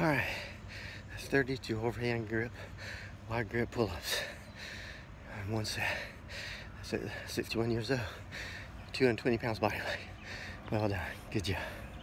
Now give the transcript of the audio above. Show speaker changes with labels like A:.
A: Alright, that's 32 overhand grip, wide grip pull-ups. One set. That's it, 61 years old, 220 pounds body weight. Well done, good job.